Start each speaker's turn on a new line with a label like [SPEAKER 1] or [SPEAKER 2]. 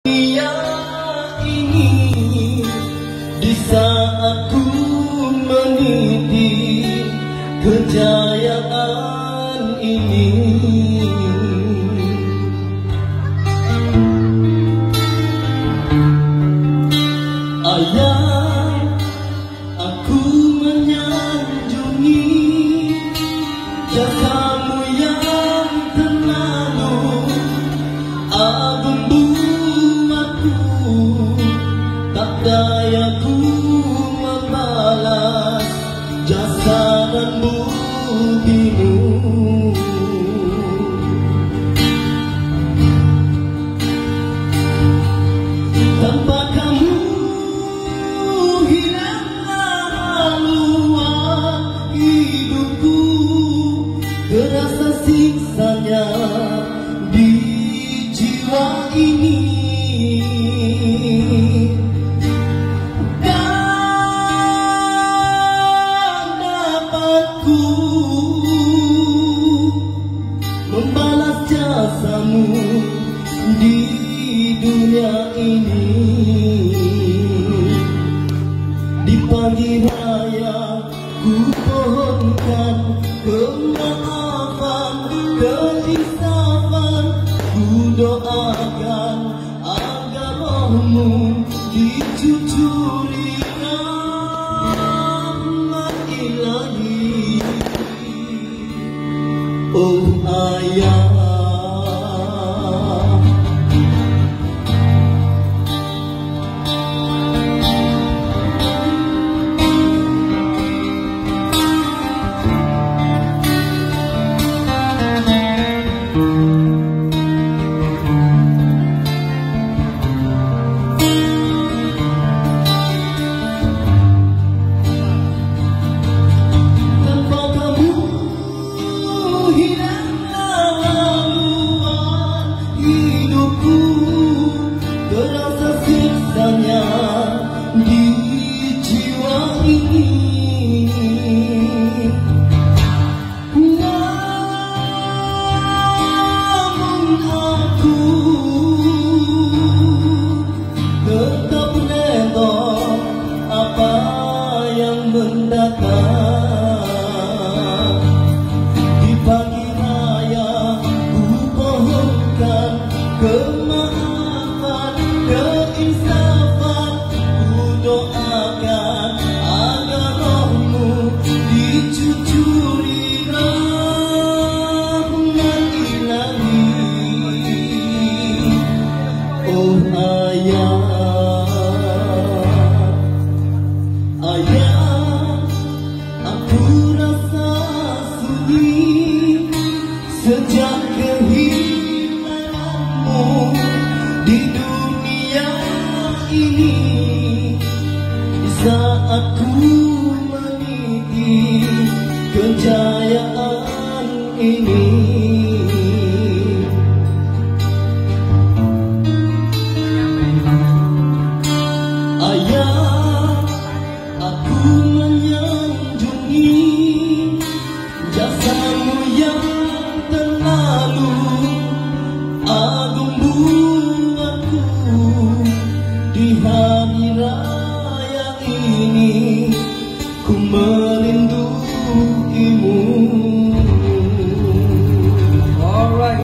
[SPEAKER 1] Dunia ini di saat ku meniti kejayaan ini, ayah, aku menyanjungi jasamu yang terlalu agung buatku, tak daya ku membalas jasa dan buktimu. Tanpa kamu hilanglah haluan hidupku, terasa siksanya di jiwa ini. Membalas jasamu di dunia ini. Di pagi raya ku pohonkan kemaafan, keinsafan, ku doakan agar rohmu dicucuri rahmat ilahi. Oh ayah, terasa siksanya di jiwa ini. Namun aku tetap redha apa yang mendatang. Di pagi raya ku pohonkan kemaafan, keinsafan, ku doakan agar rohmu dicucuri rahmat ilahi. Oh ayah,